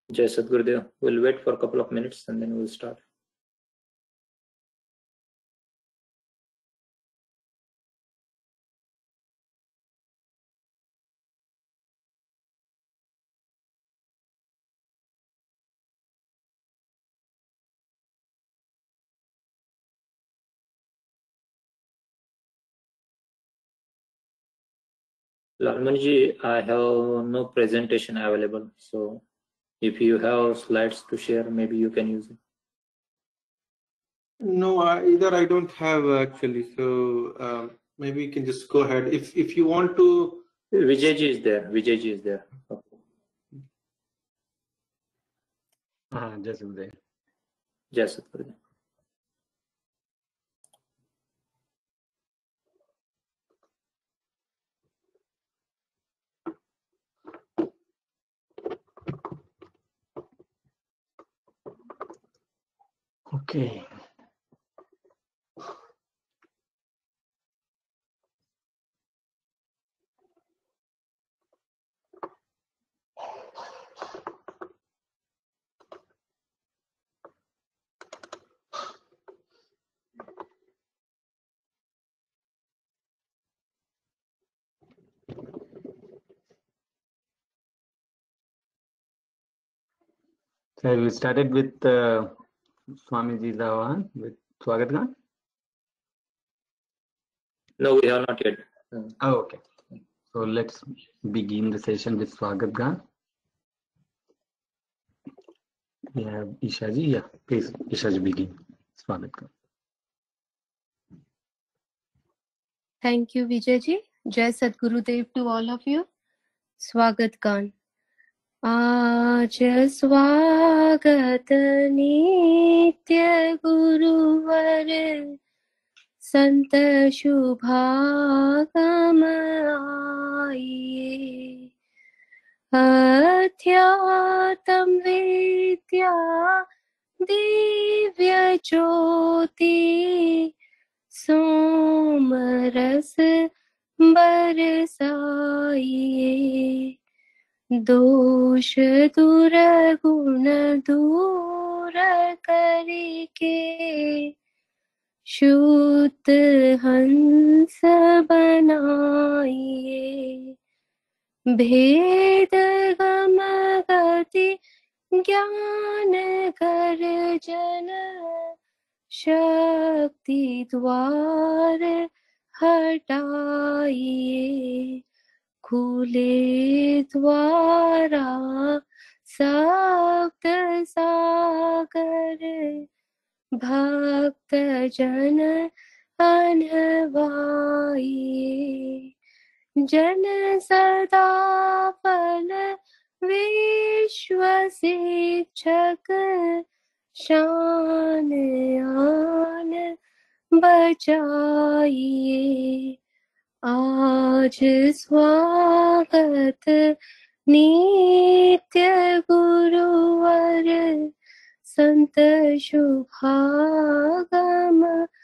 Jai Sadgurudev. We'll wait for a couple of minutes and then we'll start. Lalmanji, I have no presentation available, so if you have slides to share, maybe you can use it. No, either I don't have actually. So maybe you can just go ahead. If you want to. Vijayji is there. Vijayji is there. Okay. Just there. Jai Sadgurudev. Okay. So we started with Swamiji's Ahvan with Swagat Gan? No, we have not yet. Oh, okay. So let's begin the session with Swagat Gan. We have Ishaji. Yeah, please, Ishaji, begin. Swagat Gan. Thank you, Vijayji. Jai Sadgurudev to all of you. Swagat Gan. आज स्वागत नित्य गुरुवर संत शुभागम आइए अध्यात्म विद्या दिव्य ज्योति सोमरस बरसाइए दोष दुर्गुण दूर करके शुद्ध हंस बनाइए भेद गम गति ज्ञान गर्जन शक्ति द्वार हटाइए खुले द्वारा सप्त सागर भक्त जन अनवाइए जन सदा फल विश्व शिक्षक शान आन बचाइए आज स्वागत नित्य गुरुवर संत शुभागम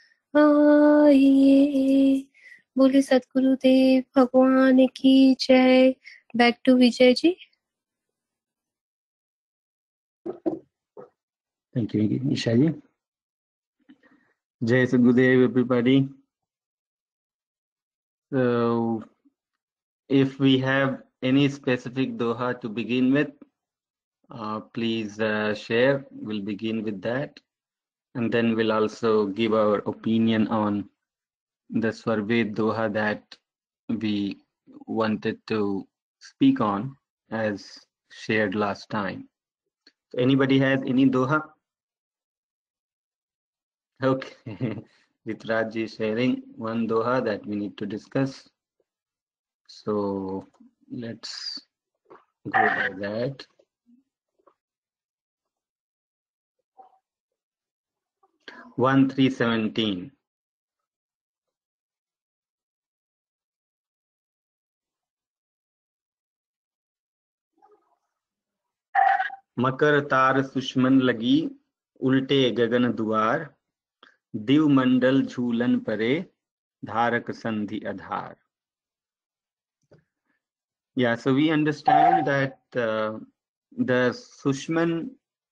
आइए बोले सतगुरुदेव भगवान की जय back to Vijay ji Thank you, Ishaji. Jai Sadgurudev, everybody. So, if we have any specific doha to begin with, please share. We'll begin with that. And then we'll also give our opinion on the Swarved doha that we wanted to speak on as shared last time. So anybody has any doha? Okay. Vitraj is sharing one doha that we need to discuss. So let's go by that. One 317. मकर तार सुषमन लगी उल्टे गगन दुआर दिव मंडल झूलन परे धारक संधि आधार. Yeah, so we understand that the Sushman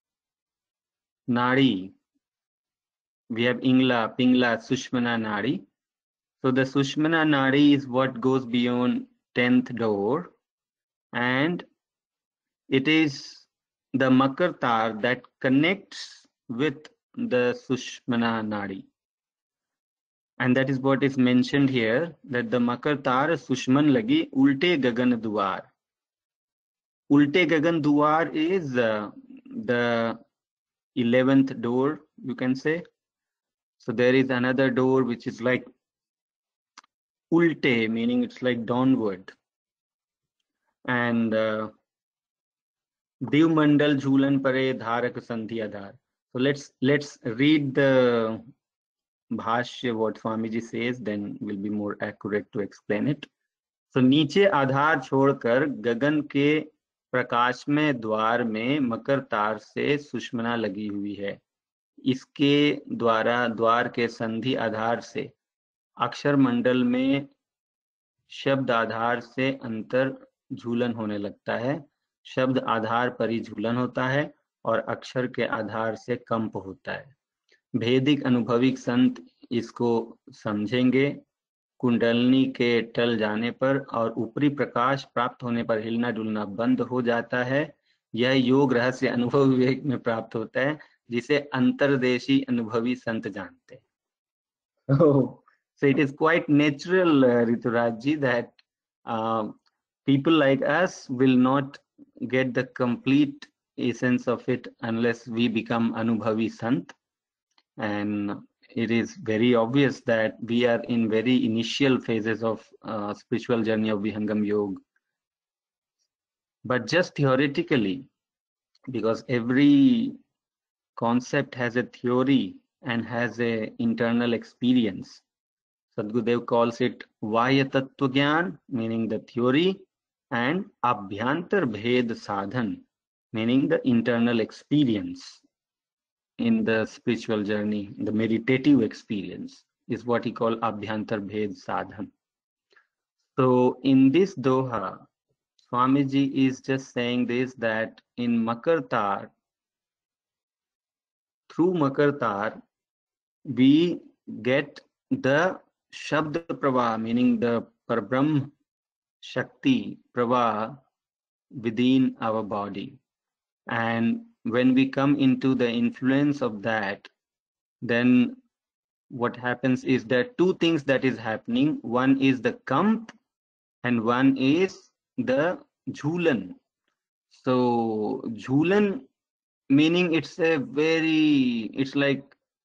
Nadi, we have Ingla, Pingla, Sushmana Nadi. So the Sushmana Nadi is what goes beyond 10th door, and it is the Makartar that connects with the Sushmana Nadi. And that is what is mentioned here, that the Makartar Sushman lagi ulte gagan duar. Ulte gagan duar is the 11th door, you can say. So there is another door which is like ulte, meaning it's like downward. And Dev Mandal Jhulan Pare Dharak Sandhi Adhar. So let's read the Bhashya, what Swamiji says, then will be more accurate to explain it. So नीचे आधार छोड़कर गगन के प्रकाश में द्वार में मकर तार से सुषमना लगी हुई है. इसके द्वारा द्वार के संधि आधार से अक्षर मंडल में शब्द आधार से अंतर झूलन होने लगता है. शब्द आधार पर ही झूलन होता है और अक्षर के आधार से कंप होता है. भेदिक अनुभविक संत इसको समझेंगे. कुंडलनी के टल जाने पर और ऊपरी प्रकाश प्राप्त होने पर हिलना डुलना बंद हो जाता है. यह योग रहस्य अनुभव विवेक में प्राप्त होता है, जिसे अंतर्देशी अनुभवी संत जानते हैं. So it is quite natural, Rituraj ji, that people like us will not get the complete essence of it unless we become Anubhavi Sant. And it is very obvious that we are in very initial phases of spiritual journey of Vihangam Yoga. But just theoretically, because every concept has a theory and has a internal experience, Sadgurudev calls it Vaya Tattva Gyan, meaning the theory, and Abhyantar Bhed Sadhan, meaning the internal experience in the spiritual journey. The meditative experience is what he called Abhyantar Bhed Sadhan. So in this Doha, Swamiji is just saying this, that in Makartar, through Makartar, we get the Shabd Pravaha, meaning the Parbrahm Shakti Pravaha within our body. And when we come into the influence of that, then what happens is there are two things that is happening. One is the kamp and one is the jhulan. So jhulan, meaning it's like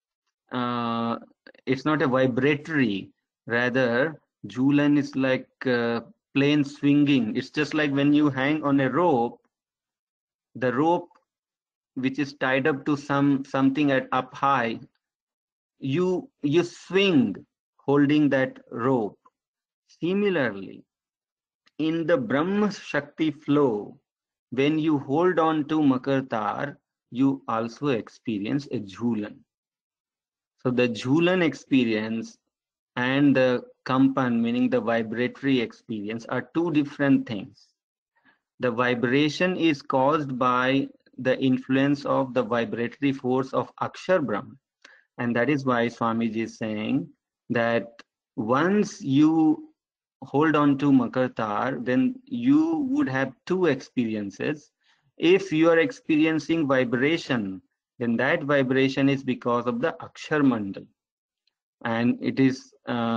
it's not a vibratory, rather jhulan is like plain swinging. It's just like when you hang on a rope, the rope which is tied up to something at up high, you swing holding that rope. Similarly, in the Brahma Shakti flow, when you hold on to Makartar, you also experience a jhulan. So the jhulan experience and the kampan, meaning the vibratory experience, are two different things. The vibration is caused by the influence of the vibratory force of Akshar Brahm. And that is why Swamiji is saying that once you hold on to Makartar, then you would have two experiences. If you are experiencing vibration, then that vibration is because of the Akshar Mandal. And it is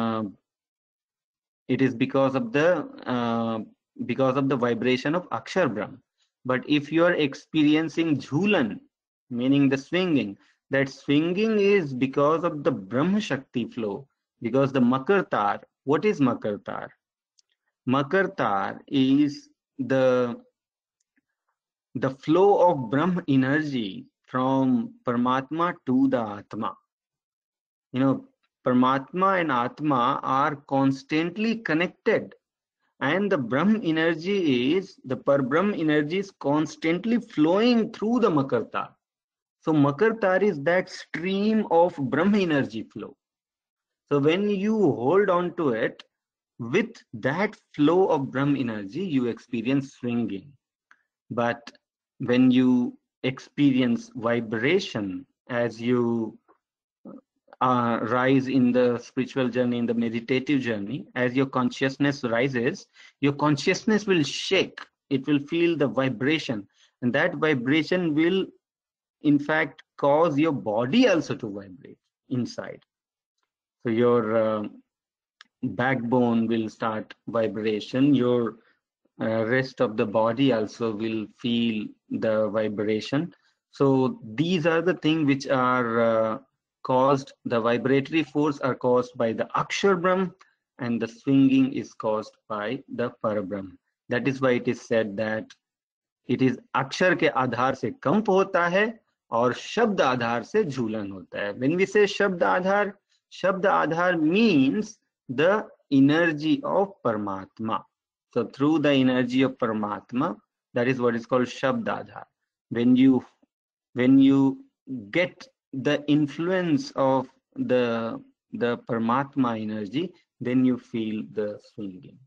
because of the vibration of Akshar Brahm. But if you are experiencing jhulan, meaning the swinging, that swinging is because of the Brahma Shakti flow, because the Makartar. What is Makartar? Makartar is the flow of Brahma energy from Paramatma to the Atma. You know, Paramatma and Atma are constantly connected, and the Brahm energy is, the Parbrahm energy is constantly flowing through the Makartar. So Makartar is that stream of Brahm energy flow. So when you hold on to it, with that flow of Brahm energy, you experience swinging. But when you experience vibration as you rise in the spiritual journey, in the meditative journey, as your consciousness rises, your consciousness will shake. It will feel the vibration, and that vibration will in fact cause your body also to vibrate inside. So your backbone will start vibration, your rest of the body also will feel the vibration. So these are the things which are caused, the vibratory force are caused by the Akshar Brahm, and the swinging is caused by the Parabrahm. That is why it is said that it is अक्षर के आधार से कंप होता है और शब्द आधार से झूलन होता है. When we say शब्द आधार means the energy of Paramatma. So through the energy of Paramatma, that is what is called Shabd Adhar. When you get the influence of the Paramatma energy, then you feel the swinging.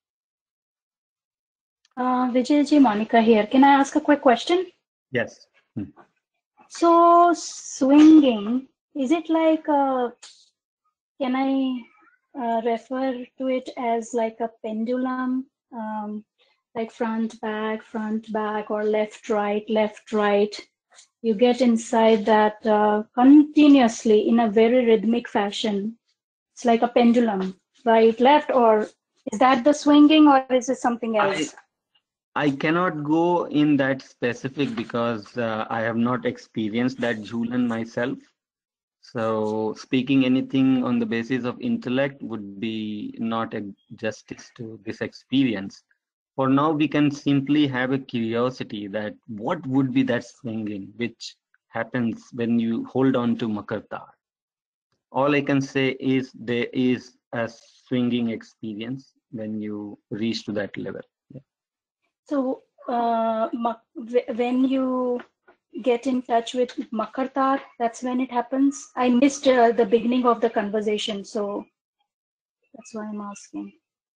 Vijayji, Monica here. Can I ask a quick question? Yes. So swinging, is it like can I refer to it as like a pendulum, like front back, or left right? You get inside that continuously in a very rhythmic fashion. It's like a pendulum, right, left, or is that the swinging, or is it something else? I cannot go in that specific because I have not experienced that jhulan myself. So speaking anything on the basis of intellect would be not a justice to this experience. For now, we can simply have a curiosity that what would be that swinging which happens when you hold on to Makartar. All I can say is there is a swinging experience when you reach to that level. Yeah. So when you get in touch with Makartar, that's when it happens. I missed the beginning of the conversation, so that's why I'm asking.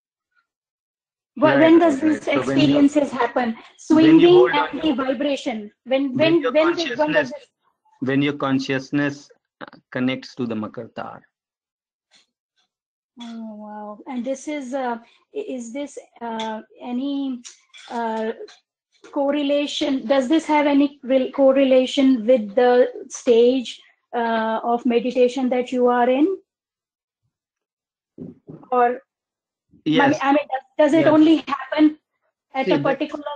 When does this experiences happen? Swinging and the vibration. When does this? When your consciousness connects to the Makartar. Oh wow! And this is this any correlation? Does this have any correlation with the stage of meditation that you are in? Or yes, I mean, does it only happen at a particular?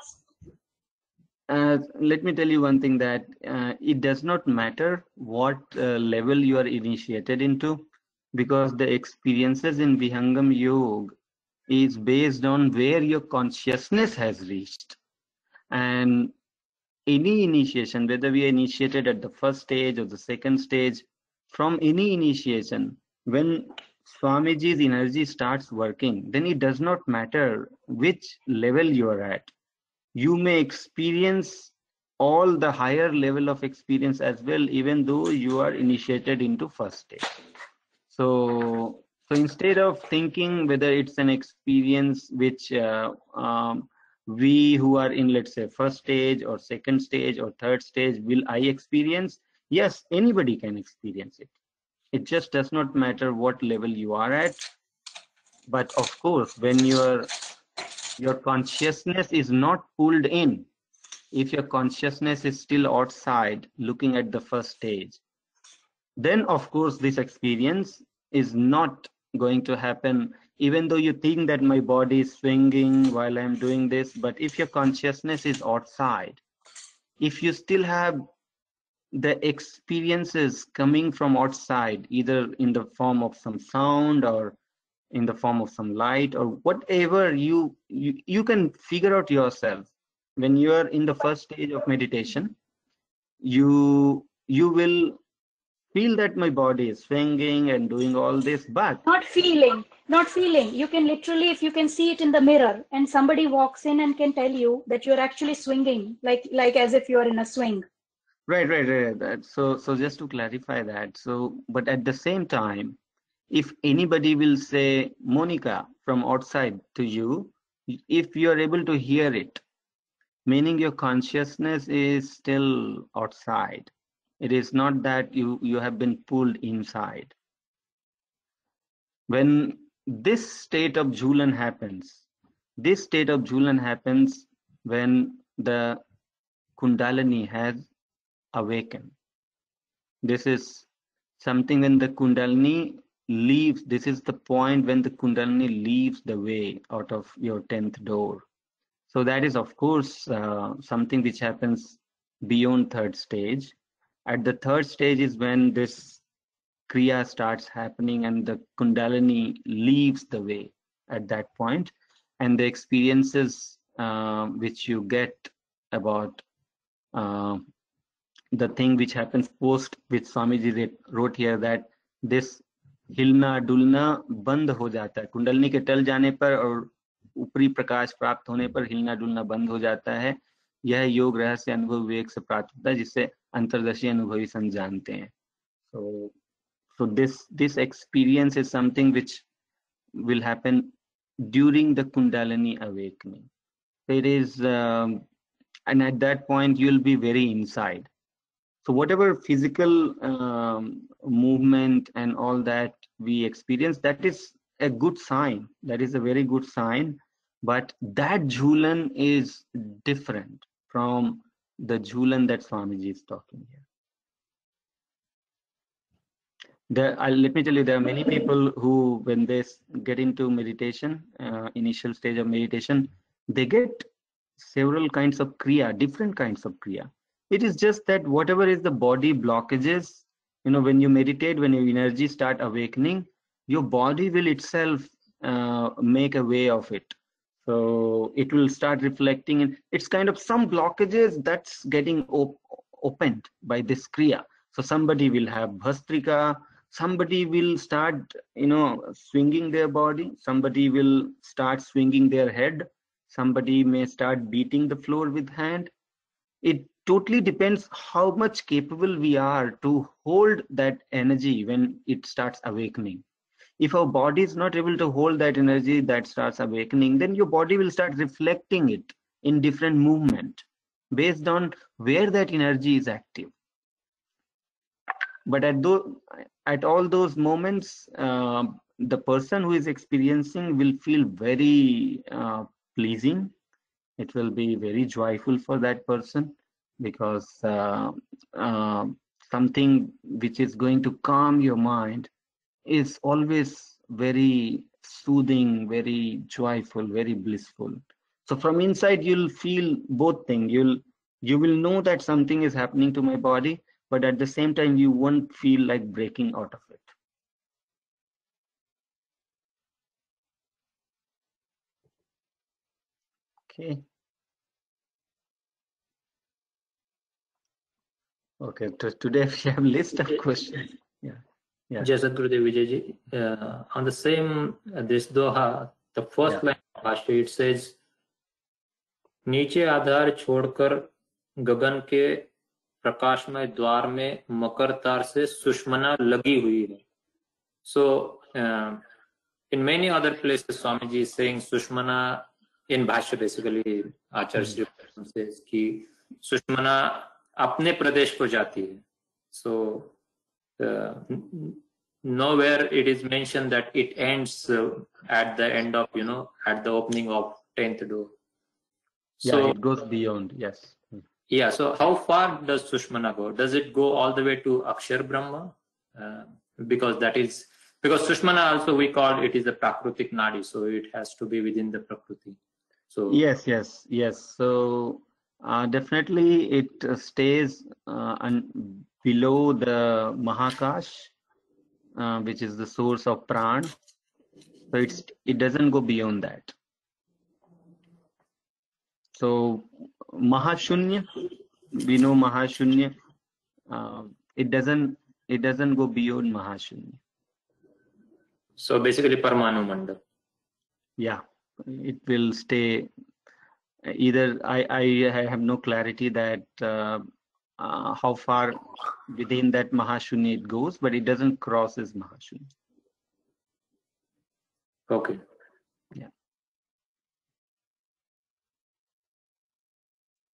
Let me tell you one thing, that it does not matter what level you are initiated into, because the experiences in Vihangam Yoga is based on where your consciousness has reached. And any initiation, whether we are initiated at the first stage or the second stage, from any initiation, when Swamiji's energy starts working, then it does not matter which level you are at. You may experience all the higher level of experience as well, even though you are initiated into first stage. So instead of thinking whether it's an experience which we who are in, let's say, first stage or second stage or third stage, will I experience? Yes, anybody can experience it. It just does not matter what level you are at. But of course, when your consciousness is not pulled in, if your consciousness is still outside looking at the first stage, then of course this experience is not going to happen, even though you think that my body is swinging while I'm doing this. But if your consciousness is outside, if you still have the experiences coming from outside, either in the form of some sound or in the form of some light or whatever, you can figure out yourself. When you are in the first stage of meditation, you will feel that my body is swinging and doing all this, but not feeling. You can literally, if you can see it in the mirror and somebody walks in and can tell you that you're actually swinging, like as if you're in a swing. Right. That, so just to clarify that, so but at the same time, if anybody will say Monica from outside to you, if you are able to hear it, meaning your consciousness is still outside. It is not that you have been pulled inside. When this state of Jhulan happens, when the Kundalini has awakened. This is something when the Kundalini leaves, this is the point when the Kundalini leaves the way out of your 10th door. So that is, of course, something which happens beyond third stage. At the third stage is when this Kriya starts happening and the Kundalini leaves the way at that point. And the experiences which you get about the thing which happens post, which Swamiji wrote here, that this हिलना डुलना बंद हो जाता है, कुंडलनी के टल जाने पर और ऊपरी प्रकाश प्राप्त होने पर हिलना डुलना बंद हो जाता है. यह योग रहस्य अनुभव विवेक से प्राप्त होता है, जिससे अंतर्दर्शी अनुभवी सन जानते हैं. So this experience is something which will happen during the Kundalini awakening. It is, and at that point you'll be very inside. So whatever physical movement and all that we experience, that is a good sign. That is a very good sign. But that Jhulan is different from the Jhulan that Swamiji is talking here. Let me tell you, there are many people who, when they get into meditation, initial stage of meditation, they get several kinds of Kriya, different kinds of Kriya. It is just that whatever is the body blockages, when you meditate, when your energy start awakening, your body will itself make a way of it. So it will start reflecting, and it's kind of some blockages that's getting opened by this Kriya. So somebody will have Bhastrika, somebody will start, swinging their body, somebody will start swinging their head, somebody may start beating the floor with hand. It totally depends how much capable we are to hold that energy when it starts awakening. If our body is not able to hold that energy that starts awakening, then your body will start reflecting it in different movement based on where that energy is active. But at all those moments, the person who is experiencing will feel very pleasing. It will be very joyful for that person, because something which is going to calm your mind is always very soothing, very joyful, very blissful. So from inside, you'll feel both things. You will know that something is happening to my body, but at the same time, you won't feel like breaking out of it. Okay. Okay, today we have a list of questions. Yeah. Jai Sadgurudev Vijayji. On the same, this Doha, the first line of Bhashya, it says, नीचे आधार छोड़कर गगन के प्रकाशमय द्वार में मकर तार से सुषमना लगी हुई है. So in many other places, Swamiji is saying Sushmana, in Bhashya basically, Acharya Sri says कि Sushmana अपने प्रदेश को जाती है. So nowhere it is mentioned that it ends at the end of, at the opening of 10th door. So yeah, it goes beyond, yes. Yeah, so how far does Sushmana go? Does it go all the way to Akshar Brahma? Because Sushmana also, we call it is a Prakrutik Nadi, so it has to be within the Prakriti. So yes. So definitely it stays below the Mahakash, which is the source of Pran. So it doesn't go beyond that. So Mahashunya, we know Mahashunya. It doesn't go beyond Mahashunya. So basically Parmanu Manda. Yeah, it will stay. Either I have no clarity that how far within that Mahashunya it goes, but it doesn't cross as Mahashunya. Okay. Yeah.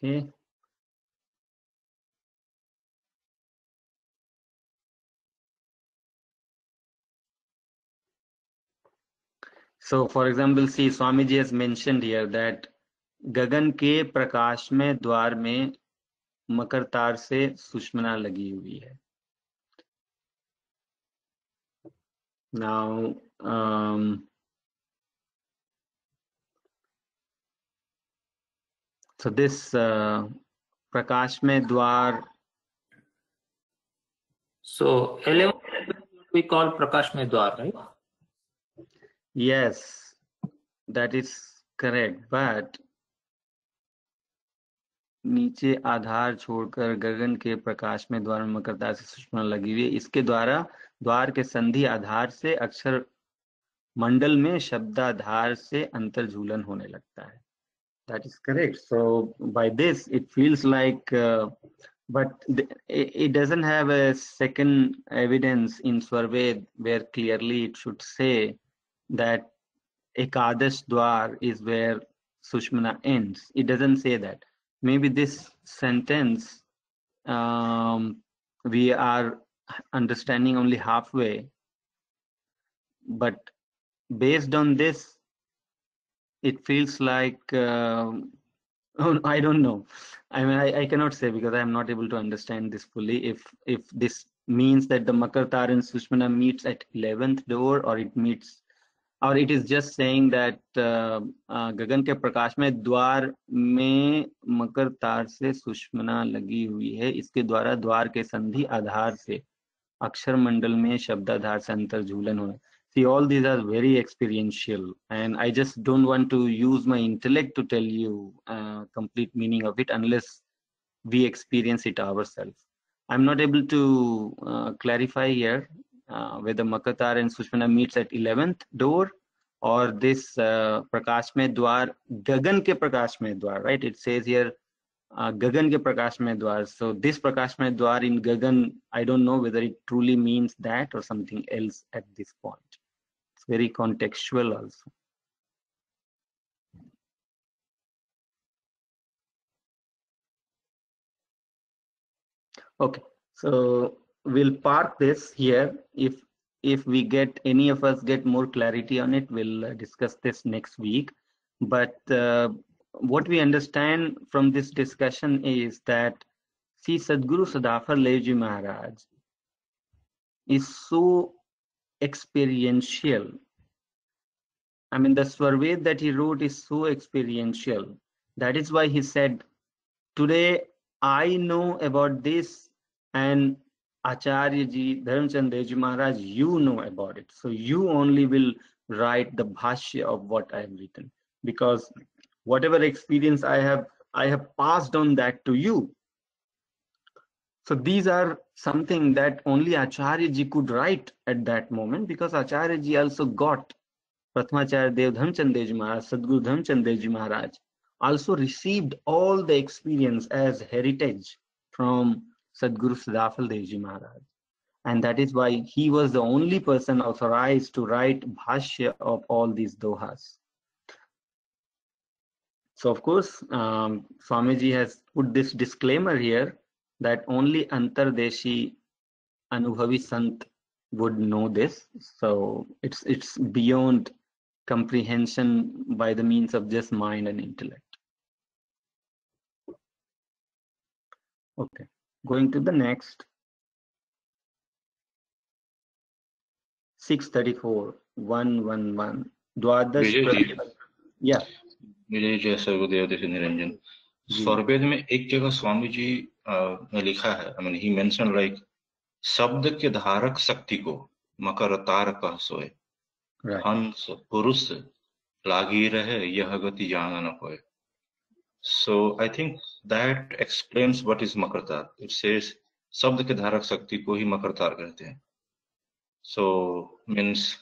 Okay. So, for example, see, Swamiji has mentioned here that गगन के प्रकाश में द्वार में मकर तार से सुषमना लगी हुई है. Now, so this प्रकाश में द्वार. So 11 we call Prakash Mein Dwar, right? Yes, that is correct. But नीचे आधार छोड़कर गगन के प्रकाश में द्वार में मकर तार से सुषमना लगी हुई है. इसके द्वारा द्वार के संधि आधार से अक्षर मंडल में शब्दाधार से अंतर्झूलन होने लगता है. That is correct. So by this it feels like, but it doesn't have a second evidence in Swarved where clearly it should say that Ekadash Dwar is where Sushmana ends. It doesn't say that. Maybe this sentence we are understanding only halfway, but based on this, it feels like, I don't know. I mean, I cannot say because I am not able to understand this fully. If this means that the Makar Tar and Sushmana meets at 11th door, or it meets, or it is just saying that गगन के प्रकाश में द्वार में मकर तार से सुषमना लगी हुई है. इसके द्वारा द्वार के संधि आधार से अक्षर मंडल में शब्दाधार से अंतर्झूलन होना. See, all these are very experiential, and I just don't want to use my intellect to tell you complete meaning of it unless we experience it ourselves. I'm not able to clarify here whether Makatar and Sushmana meets at 11th door or this Prakash Mein Dwar, Gagan ke Prakash Mein Dwar, right? It says here Gagan ke Prakash Mein Dwar. So this Prakash Mein Dwar in Gagan, I don't know whether it truly means that or something else at this point. It's very contextual also. Okay, so we'll park this here. If we get, any of us get more clarity on it, we'll discuss this next week. But what we understand from this discussion is that, see, Sadguru Sadafar Levji Maharaj is so experiential. I mean, the Swarved that he wrote is so experiential. That is why he said, today I know about this, and Acharya Ji, Dharamchand Devji Maharaj, you know about it. So you only will write the bhashya of what I have written, because whatever experience I have passed on that to you. So these are something that only Acharya Ji could write at that moment, because Acharya Ji also got Prathamacharya Dev Dharamchand Devji Maharaj, Sadguru Dharamchand Devji Maharaj also received all the experience as heritage from Sadguru Sadafal Devji Maharaj. And that is why he was the only person authorized to write bhashya of all these dohas. So of course, Swamiji has put this disclaimer here that only Antardeshi Anubhavi Sant would know this. So it's beyond comprehension by the means of just mind and intellect. Okay, going to the next. 634, 111. Dwadash. Yeah. विजय जय सर्वदेव देश निरंजन. स्वरवेद में एक जगह स्वामी जी ने लिखा है, I mean, he mentioned like शब्द के धारक शक्ति को मकर तार कह सोए, हंस पुरुष लागी रहे यह गति जाना न होए. So I think that explains what is मकर तार. It says शब्द के धारक शक्ति को ही मकर तार कहते हैं. So means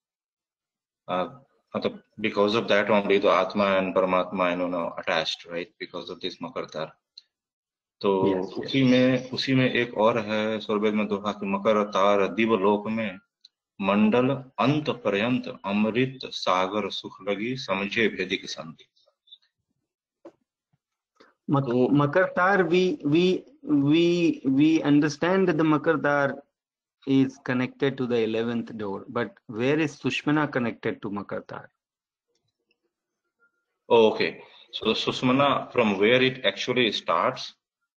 because of that only the Atma and Paramatma are attached, right? Because of this मकर तार. तो उसी में एक और है स्वर्वेद में दोहा कि मकर तार दिवलोक में मंडल अंत पर्यंत अमृत सागर सुख लगी समझे भेदी की संधि. Makartar, we understand that the Makartar is connected to the 11th door, but where is Sushmana connected to Makartar? Oh, okay. So the Sushmana, from where it actually starts,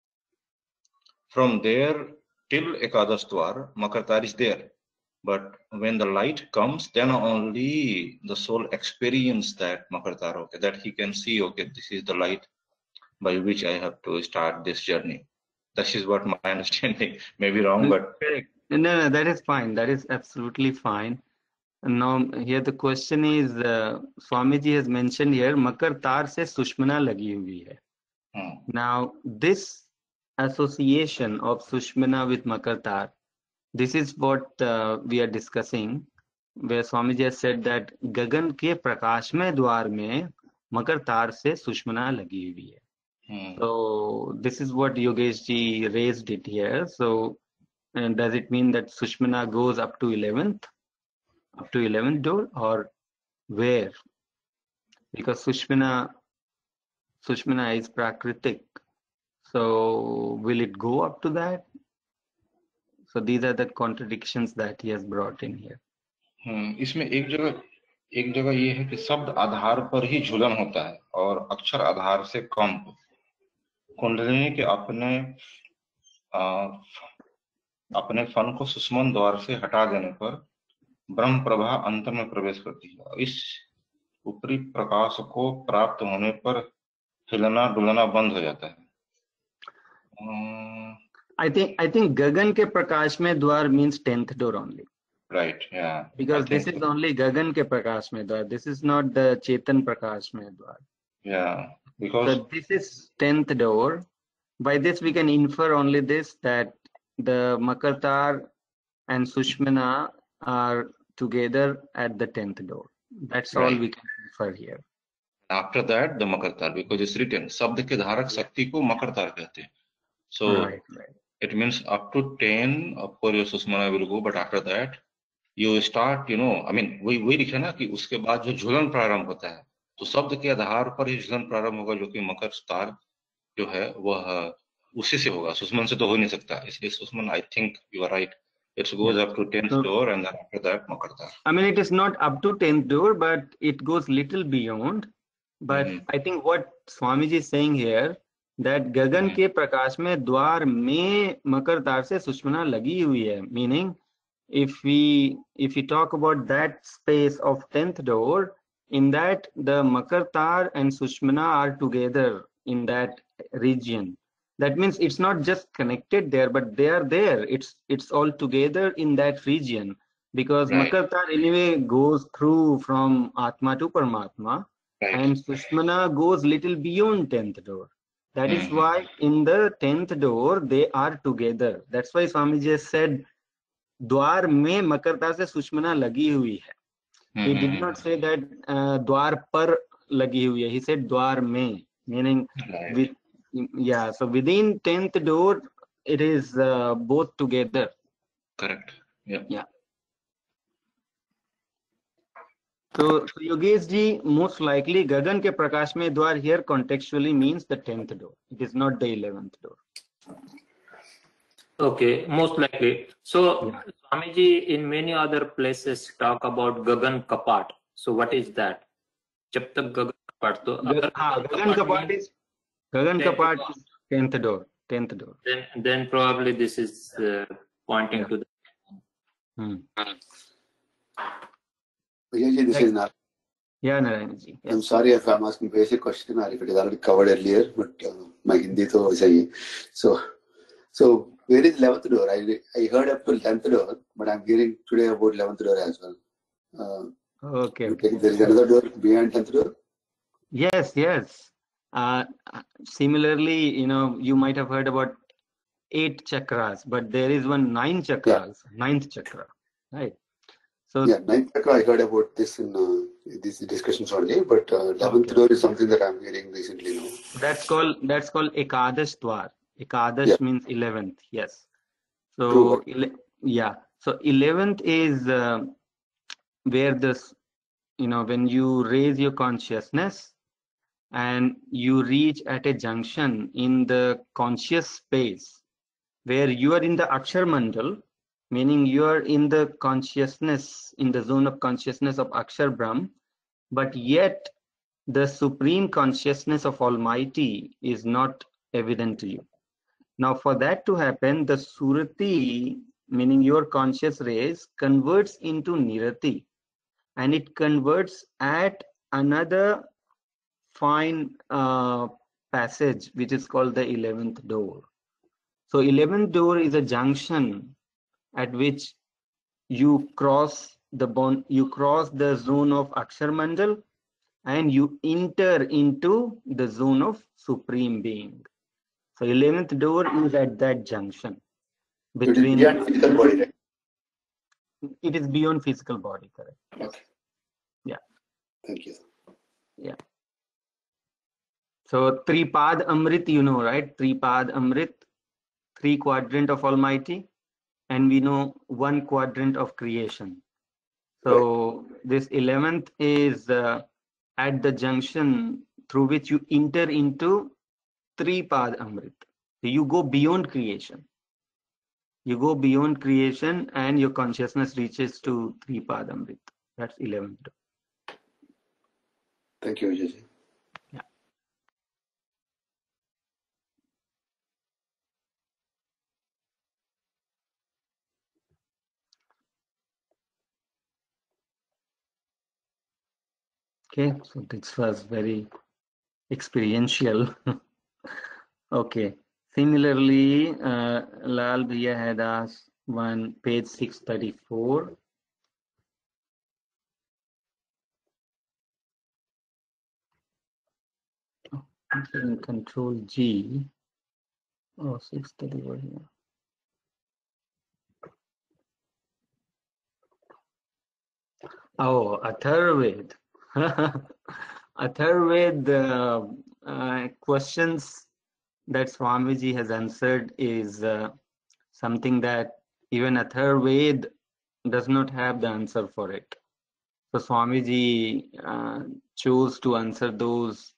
from there till Ekadas Dwar, Makartar is there. But when the light comes, then only the soul experience that Makartar, okay, that he can see, okay, this is the light by which I have to start this journey. That is what my understanding may be wrong, but Correct. No, that is fine. That is absolutely fine. And now here the question is, Swamiji has mentioned here, Makartar se Sushmana lagi hui hai. Now this association of Sushmana with Makartar, this is what we are discussing, where Swamiji has said that Gagan ke prakashmay dwar mein Makartar se Sushmana lagi hui hai. So this is what Yogesh ji raised it here. So and does it mean that Sushmana goes up to 11th door, or where? Because Sushmana is Prakritik. So will it go up to that? So these are the contradictions that he has brought in here. इसमें एक जगह ये है कि शब्द आधार पर ही झूलन होता है और अक्षर आधार से कम। कुंडलिनी के अपने फन को सुषुम्ना द्वार से हटा देने पर ब्रह्म प्रभा अंतर में प्रवेश करती है। इस ऊपरी प्रकाश को प्राप्त होने पर हिलना डुलना बंद हो जाता है। I think Gagan ke prakash mein dwar means 10th door only. Right, yeah. Because this is only Gagan ke prakash mein dwar. This is not the Chetan prakash mein dwar. Yeah, because so this is 10th door. By this we can infer only this, that the Makartar and Sushmana are together at the 10th door. That's all we can infer here. After that, the Makartar, because it's written, शब्द के धारक शक्ति को मकरतार कहते हैं. So it means up to 10, of course your Sushmana will go, but after that you start, I mean, वही लिखा ना कि उसके बाद जो झूलन प्रारंभ होता है, तो शब्द के आधार पर ही झूलन प्रारंभ होगा, जो कि मकर तार जो है वह उसी से होगा, सुषुम्ना से तो हो नहीं सकता. इसलिए सुषुम्ना, I think you are right, it goes up to 10th door and then after that Makartar. I mean, it is not up to 10th door, but it goes little beyond. But I think what Swamiji is saying here, that Gagan ke prakash mein dwar mein Makartar se Sushmana lagi hui hai, meaning if we talk about that space of 10th door, in that the Makartar and Sushmana are together in that region. That means it's not just connected there, but they are there. It's all together in that region, because Makartar anyway goes through from Atma to Paramatma, and Sushmana goes little beyond 10th door. That is why in the 10th door they are together. That's why Swamiji has said द्वार में मकरता से सुषुम्ना लगी हुई है. He did not say that द्वार पर लगी हुई है. He said द्वार में, meaning so within 10th door it is both together. Correct. Yeah. So Yogesh ji, most likely Gagan ke prakash mein dwar here contextually means the 10th door. It is not the 11th door. Okay, most likely. So Swamiji in many other places talk about Gagan Kapat. So what is that? जब तक Gagan Kapat, तो Gagan Kapat is 10th door. 10th door. Then probably this is pointing to the. This is not. Yeah, Narayanji. Yes. I'm sorry if I'm asking basic question or if it is already covered earlier, but my Hindi to is so where is 11th door? I heard up to 10th door, but I'm hearing today about 11th door as well. Okay. There is another door behind 10th door? Yes. Similarly, you might have heard about 8 chakras, but there is one 9 chakras, 9th chakra, right? So 9th chakra, I heard about this in these discussions only, but 11th door is something that I'm hearing recently now. That's called Ekadash Dwar. Ekadash means 11th, yes. So so 11th is where this, when you raise your consciousness and you reach at a junction in the conscious space where you are in the Akshar Mandal, meaning you are in the consciousness, in the zone of consciousness of Akshar Brahm, but yet the supreme consciousness of Almighty is not evident to you. Now, for that to happen, the Surati, meaning your conscious rays, converts into Nirati, and it converts at another fine passage, which is called the 11th door. So 11th door is a junction at which you cross the bond, you cross the zone of Akshar Mandal, and you enter into the zone of Supreme Being. So 11th door is at that junction between. It is beyond physical body, right? It is beyond physical body, correct? Okay. Yeah. Thank you. Yeah. So Tripad Amrit, you know, right? Tripad Amrit, 3 quadrant of Almighty, and we know 1 quadrant of creation. So this 11th is at the junction through which you enter into Tripad Amrit. So you go beyond creation. You go beyond creation and your consciousness reaches to Tripad Amrit. That's 11th. Thank you, Vijay. Yeah. Okay, so this was very experiential. Okay. Similarly, Lal Bhaiya had asked one page 634. Control G. Oh, 634 here. Oh, Atharved. Atharved questions that Swamiji has answered is something that even Atharved does not have the answer for it. So Swamiji chose to answer those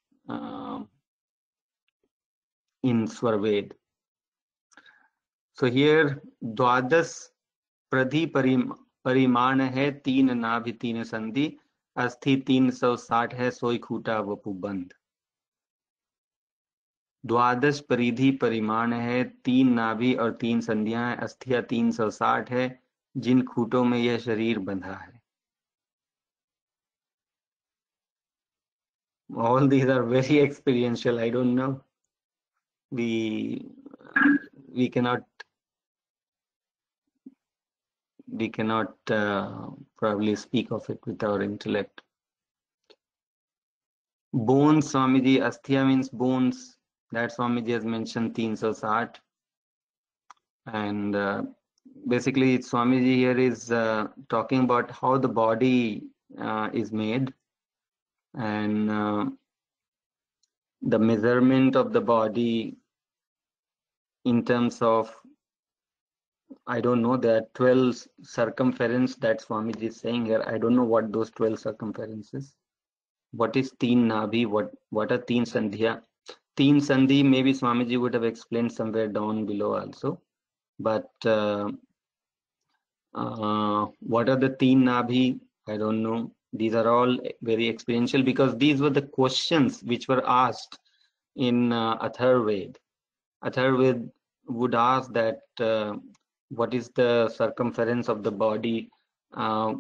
in Swarved. So here, Dwadas Pradhi परिमाण है 3 नाभि 3 संधि अस्थि 360 है सोई खूटा वपु बंध. द्वादश परिधि परिमाण है 3 नाभि और 3 संधियां हैं, अस्थियां 360 है, जिन खूटों में यह शरीर बंधा है. All these are very experiential. I don't know. We cannot probably speak of it with our intellect. Bones, Swamiji, asthia means bones. That Swamiji has mentioned 360. And basically, Swamiji here is talking about how the body is made, and the measurement of the body in terms of, I don't know, there are 12 circumference that Swamiji is saying here. I don't know what those 12 circumferences. What is teen nabhi? What are teen sandhya? Teen sandhi, maybe Swamiji would have explained somewhere down below also. But what are the teen nabhi? I don't know. These are all very experiential because these were the questions which were asked in Atharved. Atharved would ask that what is the circumference of the body? How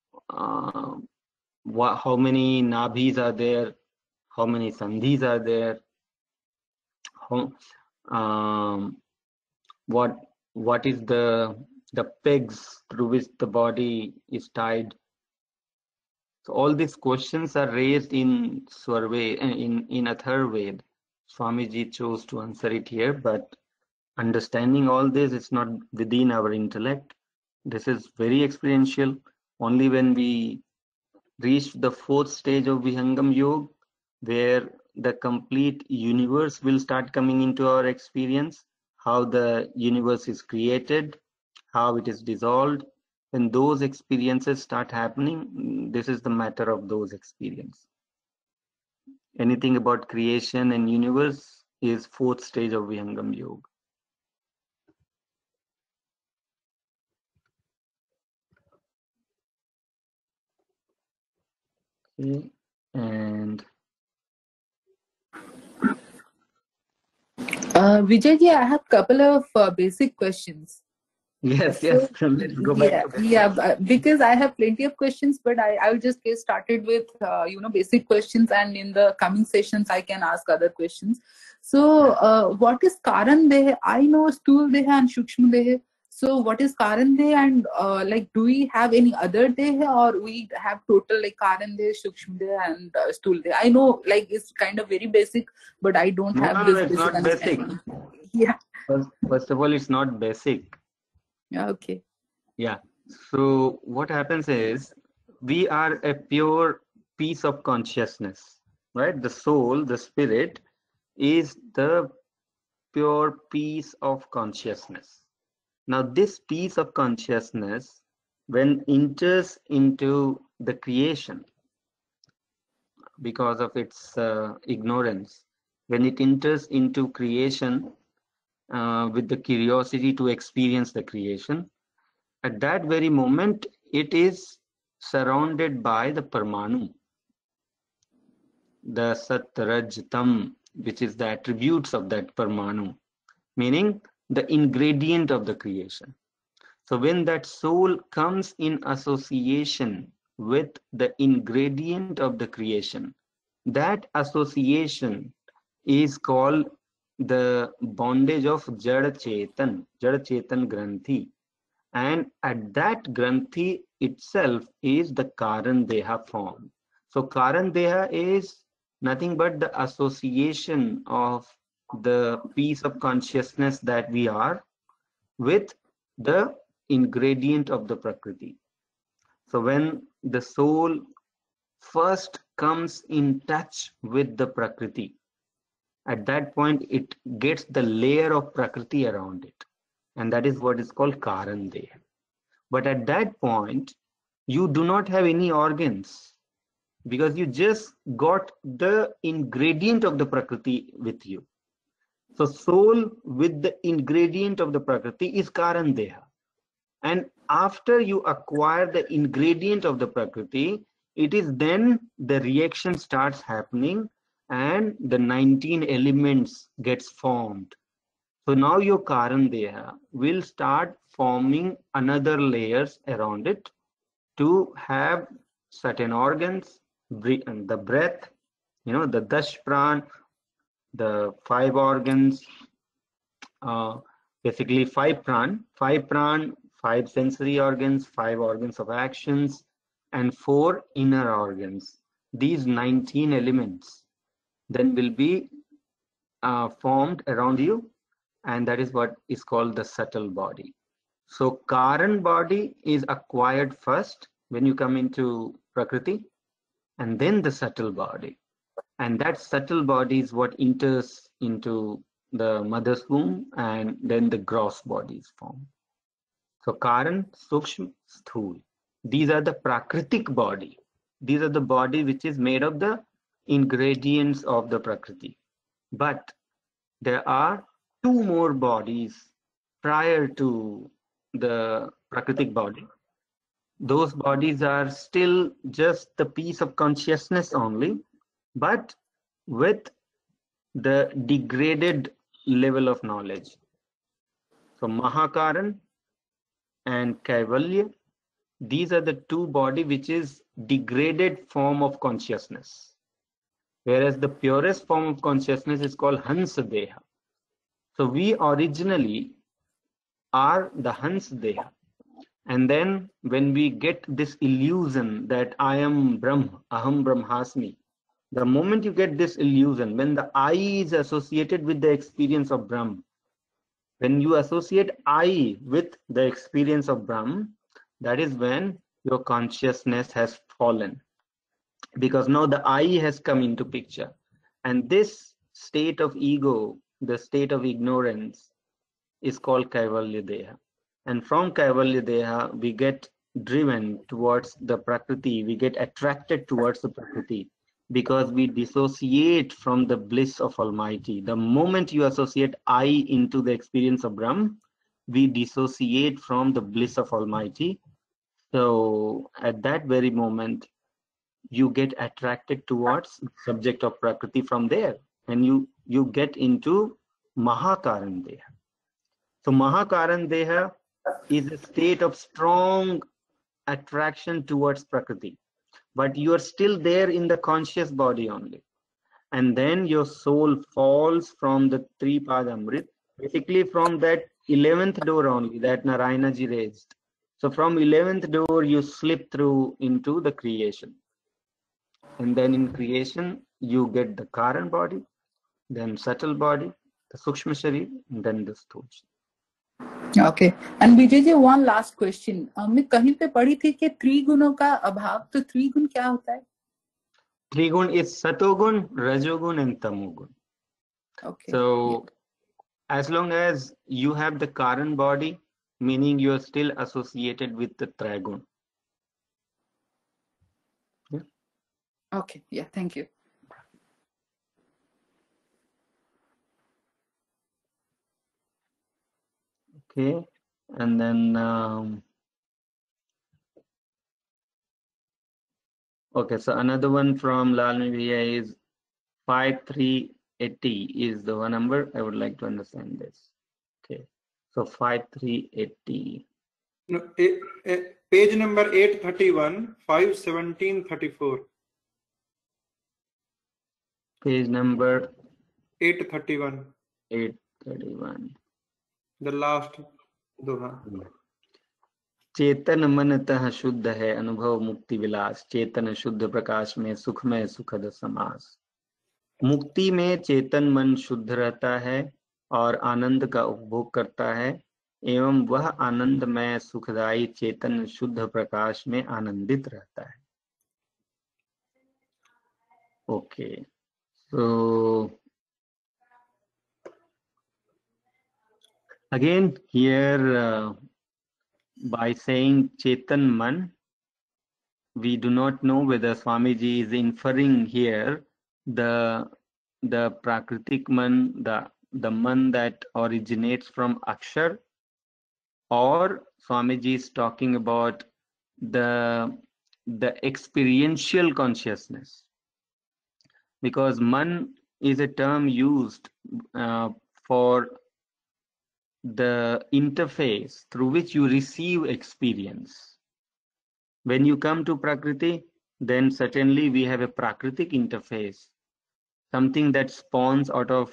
many nabhis are there? How many sandhis are there? What is the pegs through which the body is tied? So all these questions are raised in Swarved, in Atharved. Swamiji chose to answer it here, but understanding all this is not within our intellect. This is very experiential. Only when we reach the 4th stage of Vihangam Yoga, where the complete universe will start coming into our experience, how the universe is created, how it is dissolved. When those experiences start happening, this is the matter of those experiences. anything about creation and universe is fourth stage of Vihangam Yoga. Okay, and Vijay, I have couple of basic questions. yes, So, let's go back to that. because I have plenty of questions, but I will just get started with basic questions, and in the coming sessions I can ask other questions. So, what is Karan Deha? I know Sthul Deha and Shukshma Deha. So, what is Karan Deha, and like, do we have any other Deha, or we have total like Karan Deha, Shukshma Deha, and Sthul Deha? I know, like, it's kind of very basic, but I don't have No, this it's basic not basic. understanding. Yeah. First of all, it's not basic. Okay. Yeah. So what happens is we are a pure piece of consciousness, right? The soul, the spirit, is the pure piece of consciousness. Now, this piece of consciousness, when enters into the creation, because of its ignorance, when it enters into creation with the curiosity to experience the creation, at that very moment, it is surrounded by the Parmanu, the Sat, Raj, Tam, which is the attributes of that Parmanu, meaning the ingredient of the creation. So when that soul comes in association with the ingredient of the creation, that association is called the bondage of Jada Chetan Granthi. And at that Granthi itself is the Karan Deha form. So Karan Deha is nothing but the association of the piece of consciousness that we are with the ingredient of the Prakriti. So when the soul first comes in touch with the Prakriti, at that point it gets the layer of Prakriti around it. And that is what is called Karan Deha. But at that point, you do not have any organs because you just got the ingredient of the Prakriti with you. So soul with the ingredient of the Prakriti is Karan Deha. And after you acquire the ingredient of the Prakriti, it is then the reaction starts happening and the 19 elements gets formed. So now your Karan Deha will start forming another layers around it to have certain organs, the breath, the Dash Pran, the 5 organs, basically 5 pran, 5 sensory organs, 5 organs of actions, and 4 inner organs. These 19 elements then will be formed around you, and that is what is called the subtle body. So Karan body is acquired first when you come into Prakriti, and then the subtle body. And that subtle body is what enters into the mother's womb, and then the gross body is formed. So Karan, Sukshma, Sthul. These are the Prakritic body. These are the body which is made of the ingredients of the Prakriti. But there are 2 more bodies prior to the Prakritic body. Those bodies are still just the piece of consciousness only, but with the degraded level of knowledge. So Mahakaran and Kaivalya, these are the 2 body which is degraded form of consciousness. Whereas the purest form of consciousness is called Hansa Deha. So we originally are the Hansa Deha. And then when we get this illusion that I am Brahma, Aham Brahmasmi, the moment you get this illusion, when the I is associated with the experience of Brahma, when you associate I with the experience of Brahma, that is when your consciousness has fallen. Because now the I has come into picture. And this state of ego, the state of ignorance, is called Kaivalya Deha. And from Kaivalya Deha, we get driven towards the Prakriti, we get attracted towards the Prakriti. because we dissociate from the bliss of Almighty. The moment you associate I into the experience of Brahm, we dissociate from the bliss of Almighty. So at that very moment, you get attracted towards subject of Prakriti from there, and you get into Mahakaran Deha. So Mahakaran Deha is a state of strong attraction towards Prakriti, but you are still there in the conscious body only. And then your soul falls from the Tripadamrit, basically from that 11th door only that Narayana ji raised. So from 11th door, you slip through into the creation. And then in creation, you get the Karan body, then subtle body, the Sukshma Sharir, and then the Sthul Sharir. Okay. And Vijay ji, one last question. मैं कहीं पे पढ़ी थी कि त्रिगुणों का अभाव, तो त्रिगुण क्या होता है? Trigun is Satogun, Rajogun, and Tamogun. Okay. So as long as you have the Karan body, meaning you are still associated with the Trigun. Yeah. Okay. Yeah. Thank you. Okay. And then okay, so another one from Lalmi Bhaiya is 5380 is the one number. I would like to understand this. Okay, so 5380. No, page number 831, 51734. Page number 831. 831. The last doha. चेतन मनतः शुद्ध है अनुभव मुक्ति विलास, चेतन शुद्ध प्रकाश में सुखमय सुखद समास। मुक्ति में चेतन मन शुद्ध रहता है और आनंद का उपभोग करता है, एवं वह आनंदमय सुखदायी चेतन शुद्ध प्रकाश में आनंदित रहता है। Okay, so again here by saying Chetan Man, we do not know whether Swamiji is inferring here the Prakritik Man, the Man that originates from Akshar, or Swamiji is talking about the experiential consciousness, because Man is a term used for the interface through which you receive experience. When you come to Prakriti, then certainly we have a Prakritic interface, something that spawns out of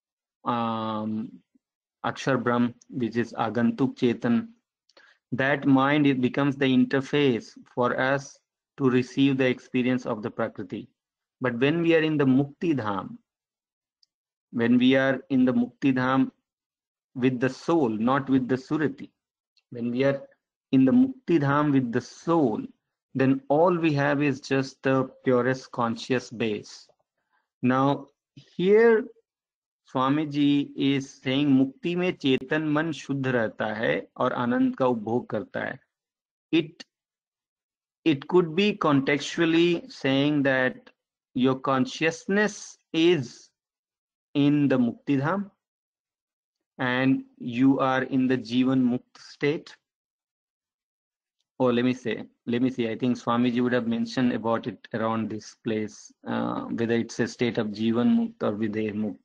Akshar Brahm, which is Agantuk Chetan. That mind, it becomes the interface for us to receive the experience of the Prakriti. But when we are in the Mukti Dham, with the soul, not with the Surati, when we are in the Mukti Dham with the soul, then all we have is just the purest conscious base. Now here Swamiji is saying Mukti में चेतन मन शुद्ध रहता है और आनंद का उपभोग करता है. It could be contextually saying that your consciousness is in the Mukti Dham and you are in the Jivan Mukt state. Oh, let me see. I think Swamiji would have mentioned about it around this place, whether it's a state of Jivan Mukt or Videha Mukt.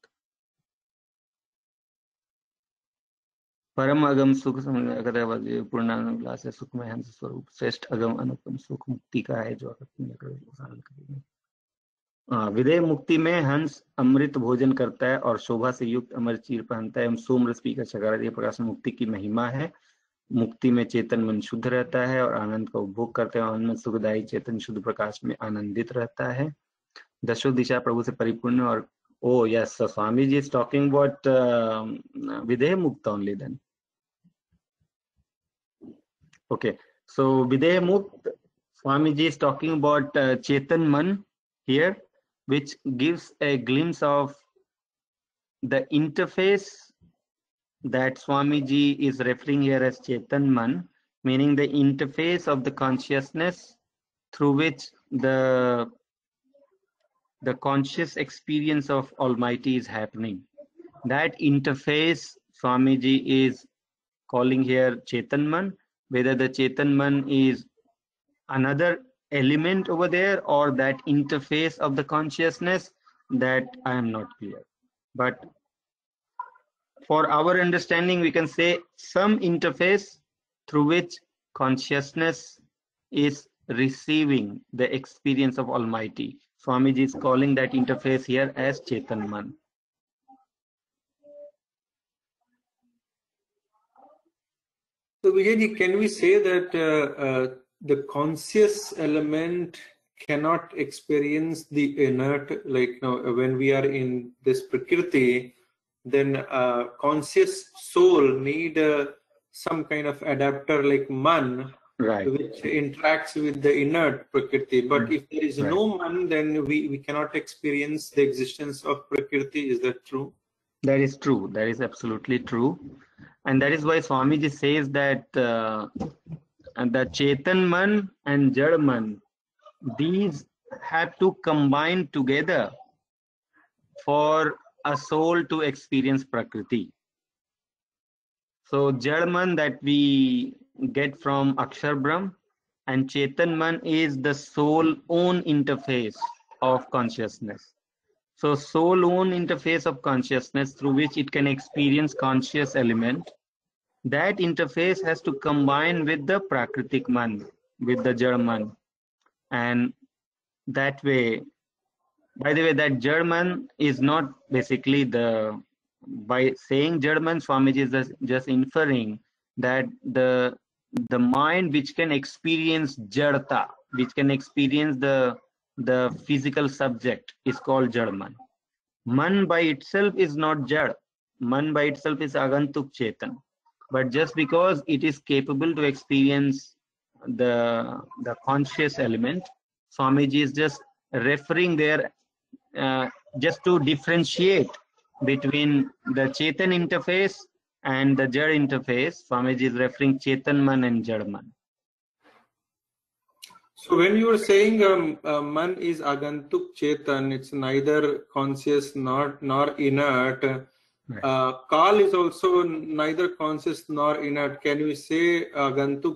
परम अगम सुख पूर्णानंद विलास है, सुखमय हंस स्वरूप, श्रेष्ठ अगम अनुपम सुख मुक्ति का है जो विदेह मुक्ति में हंस अमृत भोजन करता है और शोभा से युक्त अमर चीर पहनता है एवं सोम रस पीकर सकारात्मक प्रकाश में मुक्ति की महिमा है। मुक्ति में चेतन मन शुद्ध रहता है और आनंद का उपभोग करते हैं, आनंद सुखदायी चेतन शुद्ध प्रकाश में आनंदित रहता है। दशो दिशा प्रभु से परिपूर्ण और oh yes, so Swamiji is talking about Videha Mukta only then. Okay, so Videha Mukta, Swamiji is talking about Chetan Man here, which gives a glimpse of the interface that Swamiji is referring here as Chetan Man, meaning the interface of the consciousness through which the the conscious experience of Almighty is happening. That interface Swamiji is calling here Chetanman. Whether the Chetanman is another element over there or that interface of the consciousness, that I am not clear. But for our understanding, we can say some interface through which consciousness is receiving the experience of Almighty. Swamiji is calling that interface here as Chetanman. So Vijayji, can we say that the conscious element cannot experience the inert, like when we are in this Prakriti, then conscious soul need some kind of adapter like man, Right. which interacts with the inert Prakriti. But if there is no man, then we cannot experience the existence of Prakriti. Is that true? That is true. That is absolutely true. And that is why Swamiji says that the Chetanman and Jadman, these have to combine together for a soul to experience Prakriti. So Jadman that we get from Akshar Brahm, and Chetanman is the soul own interface of consciousness. So soul own interface of consciousness through which it can experience conscious element. That interface has to combine with the Prakritik Man, with the Jarman. And that way, by the way, that Jarman is not basically by saying Jarman, Swamiji is just inferring that the mind which can experience Jarta, which can experience the physical subject is called Jarman. Man by itself is not Jad. Man by itself is Agantuk Chetan. But just because it is capable to experience the conscious element, Swamiji is just referring there just to differentiate between the Chetan interface and the Jad interface. Swamiji is referring Chetanman and Jadman. So when you are saying man is agantuk chetan, it's neither conscious nor inert. Right. Kal is also neither conscious nor inert. Can we say agantuk?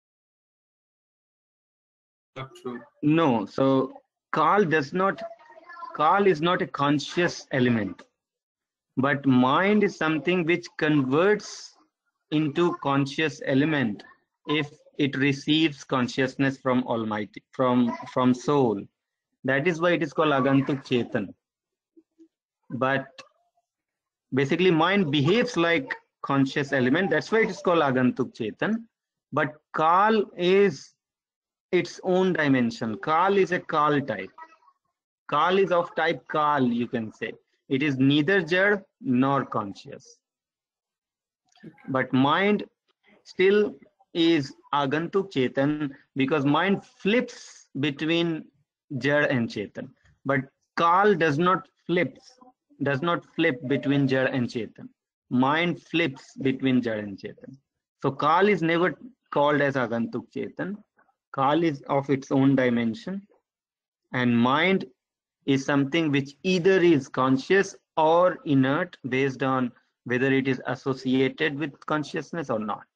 Not true. No. So Kal is not a conscious element, but mind is something which converts into conscious element if it receives consciousness from Almighty, from soul. That is why it is called Agantuk Chetan. But basically mind behaves like conscious element. That's why it is called Agantuk Chetan. But Kal is its own dimension. Kal is a Kal type. Kal is of type Kal, you can say. It is neither Jad nor conscious. But mind still is Agantuk Chetan because mind flips between Jad and Chetan. But Kal does not flip between Jad and Chetan. Mind flips between Jad and Chetan. So Kal is never called as Agantuk Chetan. Kal is of its own dimension, and mind is something which either is conscious or inert based on whether it is associated with consciousness or not.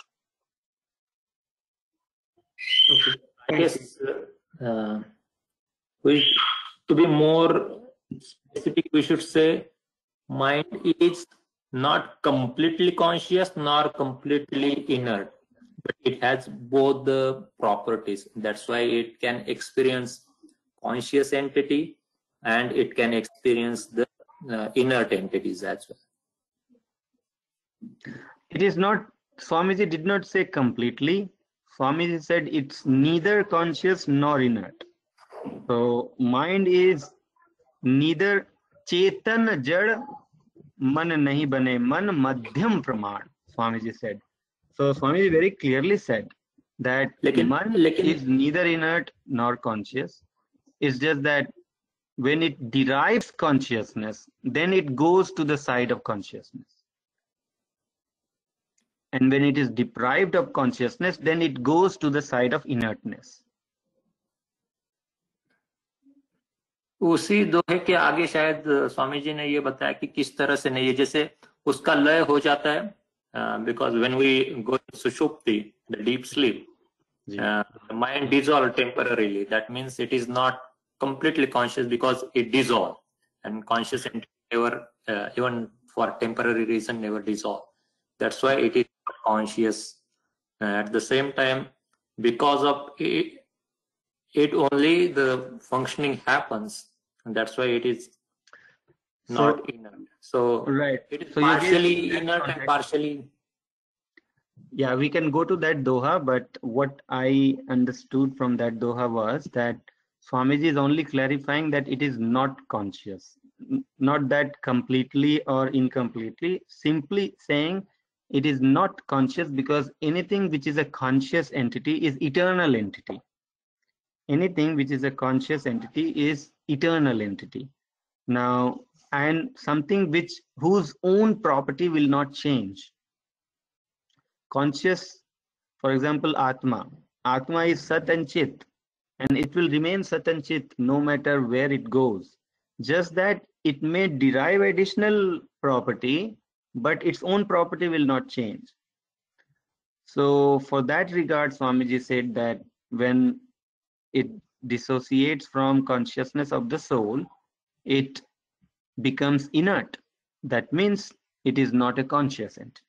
Okay. I guess to be more specific, we should say mind is not completely conscious nor completely inert, but it has both the properties. That's why it can experience conscious entity and it can experience the inert entities as well. It is not, Swamiji did not say completely. Swamiji said it's neither conscious nor inert. So mind is neither Chetan Jad Man nahi bane, man madhyam praman, Swamiji said. So Swamiji very clearly said that man is neither inert nor conscious. It's just that when it derives consciousness, then it goes to the side of consciousness. And when it is deprived of consciousness, then it goes to the side of inertness. उसी दोहे के आगे शायद स्वामी जी ने ये बताया कि किस तरह से नहीं है, जैसे उसका लय हो जाता है, because when we go sushupti, the deep sleep, mind dissolve temporarily. That means it is not completely conscious because it dissolve, and conscious entity never, even for temporary reason, never dissolve. That's why it is not conscious. At the same time, because of it only the functioning happens, and that's why it is not inert. So right. it is So you partially gave inert and partially. Yeah, we can go to that doha, but what I understood from that doha was that Swamiji is only clarifying that it is not conscious, not that completely or incompletely, simply saying it is not conscious because anything which is a conscious entity is eternal entity. Anything which is a conscious entity is eternal entity. Now, and something whose own property will not change. Conscious, for example, Atma. Atma is Sat and Chit, and it will remain Sat and Chit no matter where it goes. Just that it may derive additional property, but its own property will not change. So for that regard, Swamiji said that when it dissociates from consciousness of the soul, it becomes inert. That means it is not a conscious entity.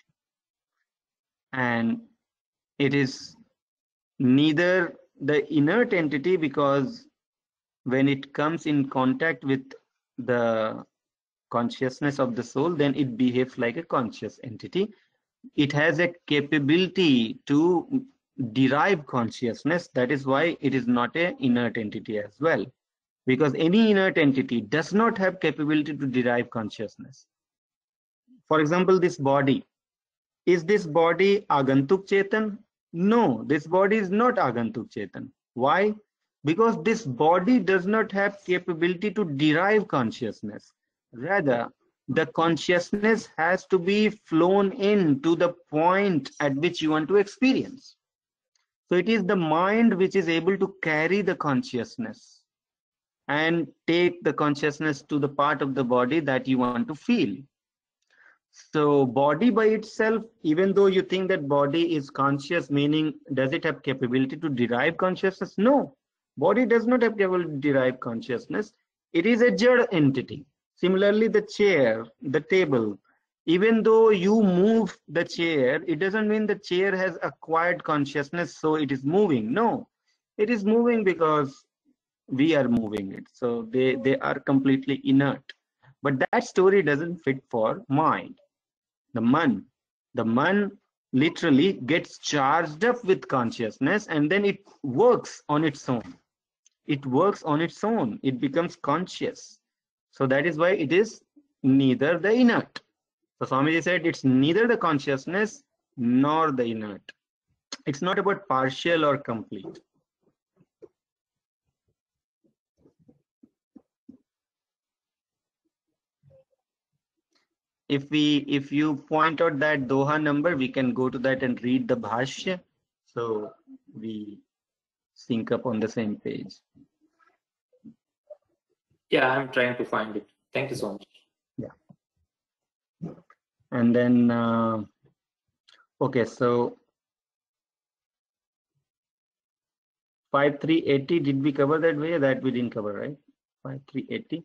And it is neither the inert entity, because when it comes in contact with the consciousness of the soul, then it behaves like a conscious entity. It has a capability to derive consciousness. That is why it is not an inert entity as well, because any inert entity does not have capability to derive consciousness. For example, this body. Is this body Agantuk Chetan? No, this body is not Agantuk Chetan. Why? Because this body does not have capability to derive consciousness. Rather, the consciousness has to be flown in to the point at which you want to experience. So it is the mind which is able to carry the consciousness and take the consciousness to the part of the body that you want to feel. So body by itself, even though you think that body is conscious, meaning does it have capability to derive consciousness? No, body does not have capability to derive consciousness. It is a jad entity. Similarly, the chair, the table, even though you move the chair, it doesn't mean the chair has acquired consciousness, so it is moving. No, it is moving because we are moving it. So they are completely inert. But that story doesn't fit for mind. The man literally gets charged up with consciousness, and then it works on its own. It works on its own. It becomes conscious. So that is why it is neither the inert. So Swamiji said it's neither the consciousness nor the inert. It's not about partial or complete. If you point out that doha number, we can go to that and read the bhashya, so we sync up on the same page. Yeah, I'm trying to find it. Thank you so much. Yeah. And then okay, so 5380, did we cover that way? That we didn't cover, right? 5380.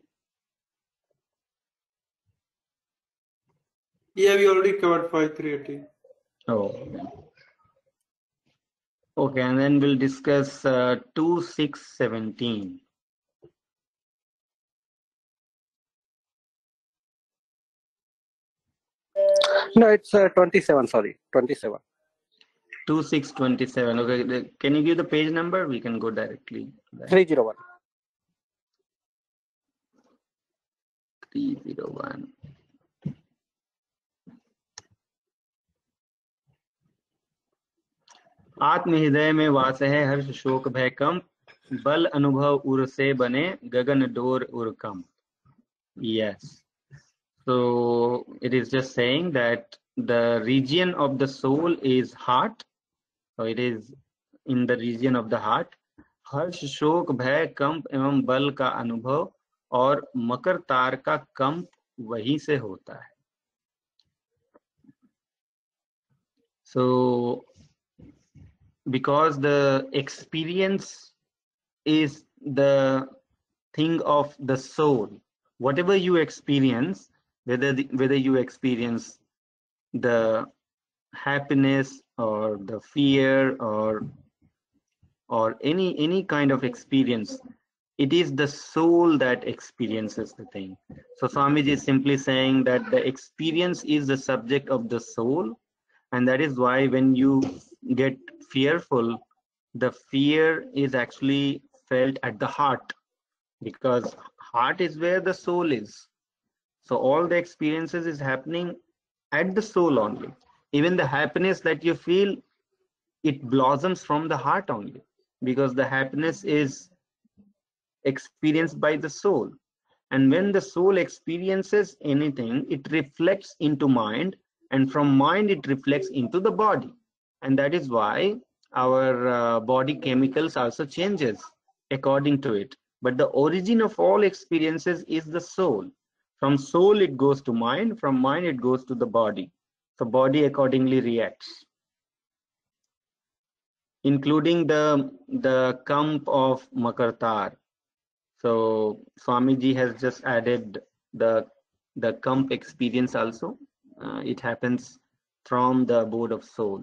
Yeah, we already covered 5380. Oh, okay, and then we'll discuss 2617. No, it's 27. Sorry, 27. 2627. Okay, can you give the page number? We can go directly. 301. 301. आत्म हृदय में वास है हर्ष शोक भय कंप, बल अनुभव उर से बने गगन डोर उर कंप. Yes. So it is just saying that the region of the soul is heart. So it is in the region of the heart. हर्ष शोक भय कंप एवं बल का अनुभव और मकर तार का कंप वहीं से होता है. So because the experience is the thing of the soul, whatever you experience, whether you experience the happiness or the fear or any kind of experience, it is the soul that experiences the thing. So Swamiji is simply saying that the experience is the subject of the soul, and that is why when you get fearful, the fear is actually felt at the heart, because heart is where the soul is. So all the experiences is happening at the soul only. Even the happiness that you feel, it blossoms from the heart only, because the happiness is experienced by the soul. And when the soul experiences anything, it reflects into mind, and from mind it reflects into the body. And that is why our body chemicals also changes according to it. But the origin of all experiences is the soul. From soul it goes to mind, from mind it goes to the body. So body accordingly reacts, including the camp of Makartar. So Swamiji has just added the camp experience also. It happens from the abode of soul.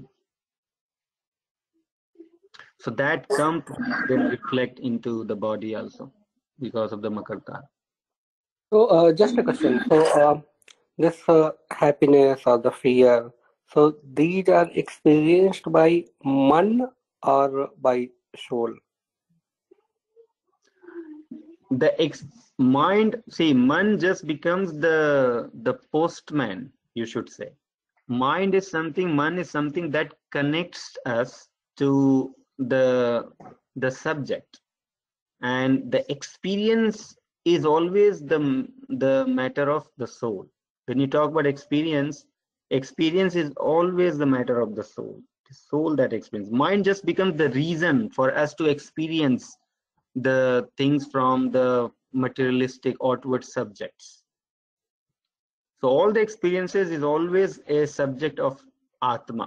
So that camp will reflect into the body also because of the Makartar. So just a question. So this happiness or the fear, so these are experienced by man or by soul? The mind, see, man just becomes the postman, you should say. Man is something that connects us to the subject, and the experience is always the matter of the soul. When you talk about experience is always the matter of the soul that experience. Mind just becomes the reason for us to experience the things from the materialistic outward subjects. So all the experiences is always a subject of Atma.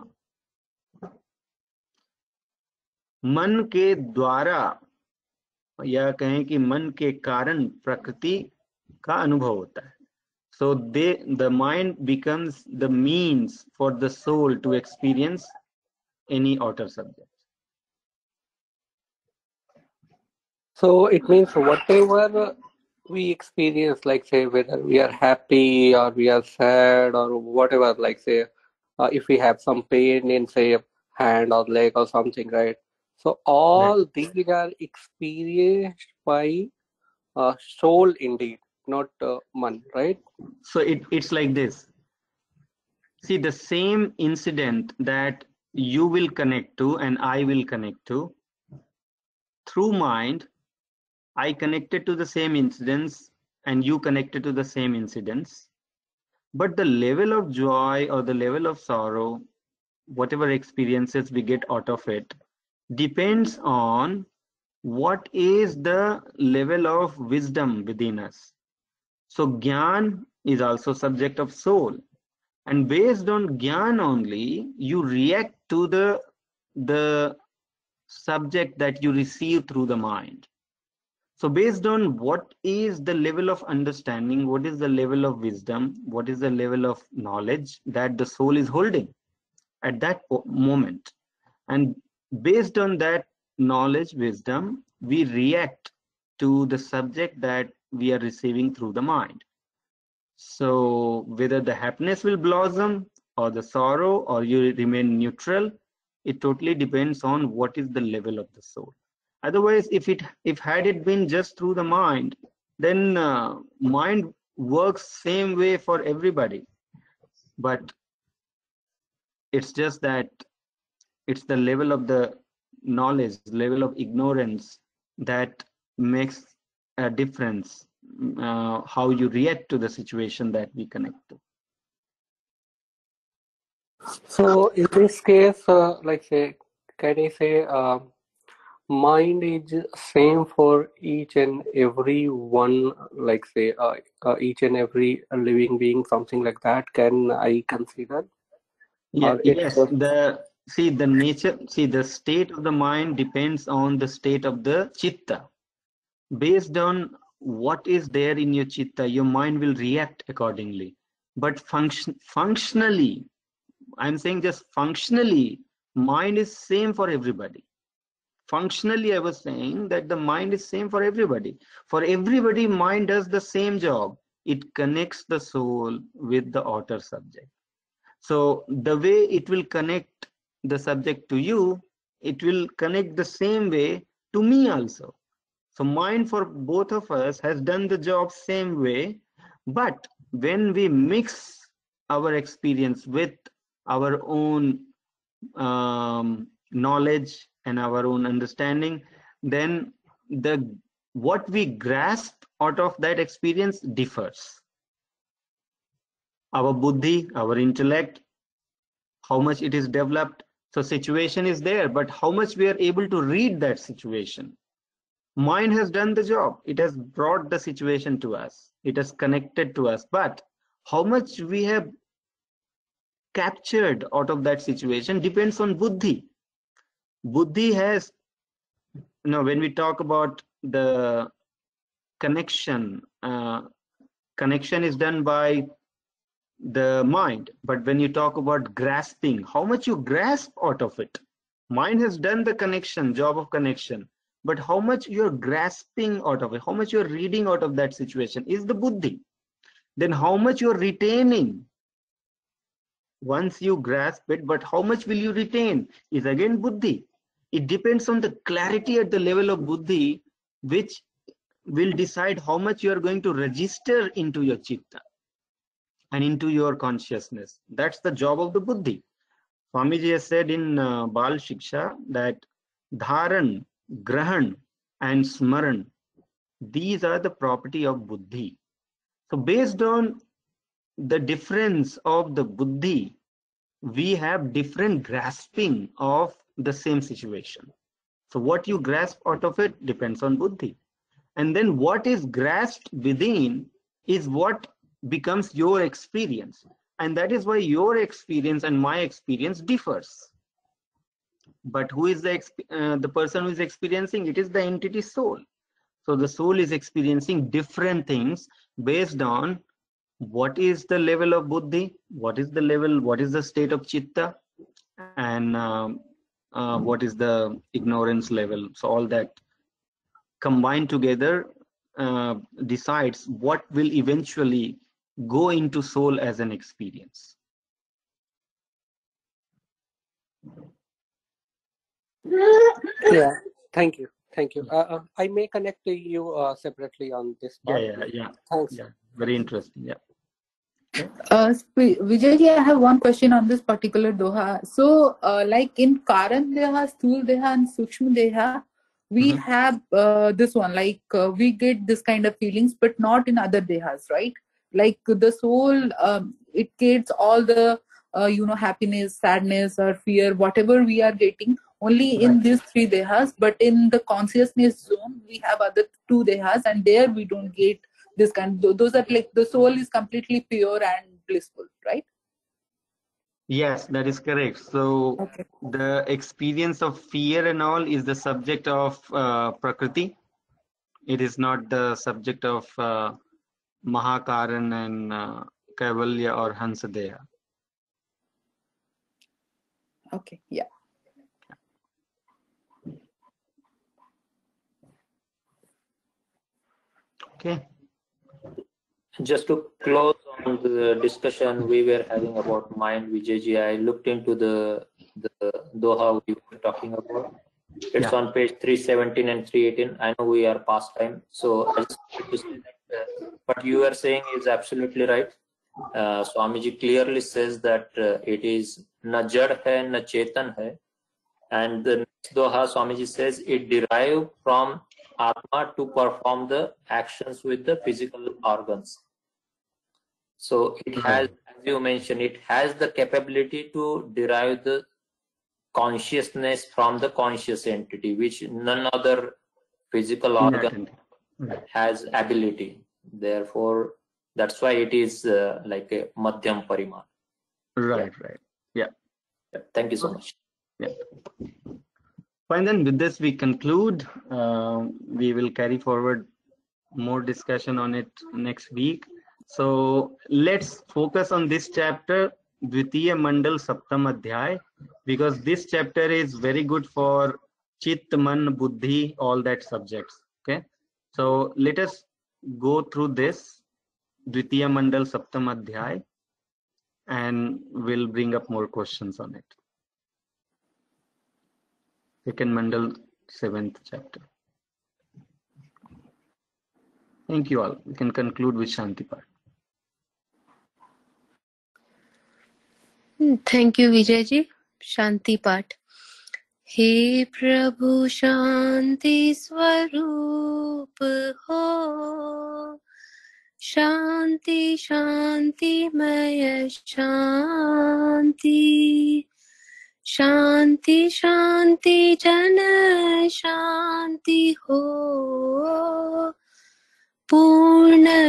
मन के द्वारा या कहें कि मन के कारण प्रकृति का अनुभव होता है. So the mind becomes the means for the soul to experience any outer subject. So it means whatever we experience, like say whether we are happy or we are sad or whatever, like say if we have some pain in say hand or leg or something, right? So all these are experienced by soul indeed, not man, right? So it's like this. See, the same incident that you will connect to and I will connect to, through mind, I connected to the same incidents and you connected to the same incidents. But the level of joy or the level of sorrow, whatever experiences we get out of it, depends on what is the level of wisdom within us. So Gyan is also subject of soul. And based on Gyan only, you react to the subject that you receive through the mind. So based on what is the level of understanding, what is the level of wisdom, what is the level of knowledge that the soul is holding at that moment. And based on that knowledge, wisdom, we react to the subject that we are receiving through the mind. So whether the happiness will blossom or the sorrow or you remain neutral, it totally depends on what is the level of the soul. Otherwise, if had it been just through the mind, then mind works same way for everybody. But it's just that it's the level of the knowledge, level of ignorance that makes a difference, how you react to the situation that we connect to. So in this case, like say, can I say mind is same for each and every one, like say each and every living being, something like that. Can I consider? Yeah, Or it's yes. The state of the mind depends on the state of the chitta. Based on what is there in your chitta, your mind will react accordingly. But functionally, I'm saying just functionally, mind is same for everybody. Functionally, I was saying that the mind is same for everybody. For everybody, mind does the same job. It connects the soul with the outer subject. So the way it will connect the subject to you, it will connect the same way to me also. So mind for both of us has done the job same way, but when we mix our experience with our own knowledge and our own understanding, then what we grasp out of that experience differs. Our buddhi, our intellect, how much it is developed. So situation is there, but how much we are able to read that situation. Mind has done the job. It has brought the situation to us. It has connected to us. But how much we have captured out of that situation depends on buddhi. Buddhi has, when we talk about the connection, connection is done by the mind. But when you talk about grasping, how much you grasp out of it, mind has done the connection, job of connection, but how much you're grasping out of it, how much you're reading out of that situation is the buddhi. Then how much you're retaining once you grasp it, but how much will you retain is again buddhi. It depends on the clarity at the level of buddhi, which will decide how much you are going to register into your chitta and into your consciousness. That's the job of the buddhi. Swamiji has said in Bal Shiksha that Dharan, Grahan and Smaran, these are the property of buddhi. So based on the difference of the buddhi, we have different grasping of the same situation. So what you grasp out of it depends on buddhi. And then what is grasped within is what becomes your experience. And that is why your experience and my experience differs. But who is the person who is experiencing? It is the entity soul. So the soul is experiencing different things based on what is the level of buddhi, what is the state of chitta, and what is the ignorance level. So all that combined together decides what will eventually go into soul as an experience. Yeah, thank you. I may connect to you separately on this part. Yeah. Thanks. Yeah, very interesting. Yeah. Vijay, I have one question on this particular doha. So, like in Karan Deha, Sthul Deha, and Sukshma Deha, we have this one, like we get this kind of feelings, but not in other dehas, right? Like the soul, it gets all the, happiness, sadness, or fear, whatever we are getting, only in these three dehas, but in the consciousness zone, we have other two dehas, and there we don't get this kind. Those are like the soul is completely pure and blissful, right? Yes, that is correct. So the experience of fear and all is the subject of Prakriti. It is not the subject of Mahakaran and Kaivalya or Hansadeha. Okay, yeah. Okay. Just to close on the discussion we were having about mind, Vijayji, I looked into the Doha we were talking about. It's on page 317 and 318. I know we are past time, so I just wanted to say that what you are saying is absolutely right. Swamiji clearly says that it is na jad hai, na chetan hai. And the next Doha, Swamiji says, it derived from Atma to perform the actions with the physical organs. So it has, as you mentioned, it has the capability to derive the consciousness from the conscious entity, which none other physical organ has ability. Therefore, that's why it is like a madhyam pariman. Right, right. Yeah. Thank you so much. Yeah. Fine, then with this we conclude. We will carry forward more discussion on it next week. So let's focus on this chapter, Dvitiya Mandal Saptam Adhyay, because this chapter is very good for Chit, Man, Buddhi, all that subjects. Okay. So let us go through this Dvitiya Mandal Saptam Adhyay and we'll bring up more questions on it. Second Mandal, 7th chapter. Thank you all. We can conclude with Shanti part. Thank you, Vijay ji. Shanti Pat. हे प्रभु शांति स्वरूप हो, शांति शांतिमय शांति, शांति शांति जन शांति हो, पूर्ण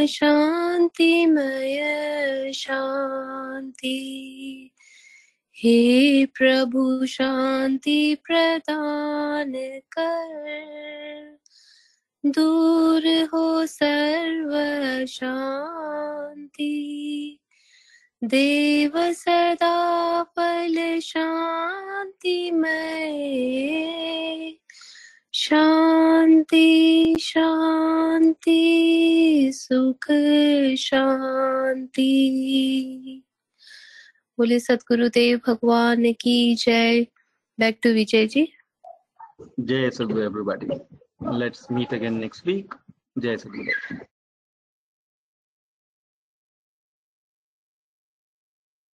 शांतिमय शांति। हे प्रभु शांति प्रदान कर, दूर हो सर्व शांति, देव सदा फल शांतिमय, शांति शांति सुख शांति। बोले सद्गुरुदेव भगवान की जय। Back to Vijay ji. Jai Sadhguru everybody. Let's meet again next week. Jai Sadhguru.